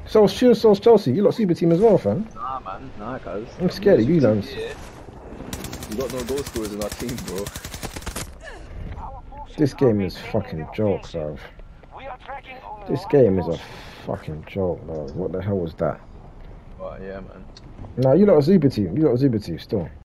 So's Chelsea. You lot super team as well, fam. Nah, man. Nah, cuz. I'm scared of you, Lance. You got no goal scorers in our team, bro. This game is fucking joke, bruv. This game is a fucking joke, bro. What the hell was that? But yeah, man. Nah, you lot a super team. You lot a super team still.